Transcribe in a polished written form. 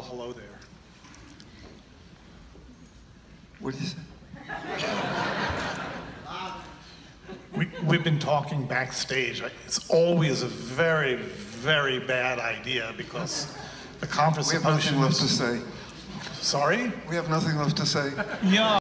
Belle, hello there. What did you say? We've been talking backstage. It's always a very, very bad idea because the conference We have nothing left to say. Sorry? We have nothing left to say. Yeah.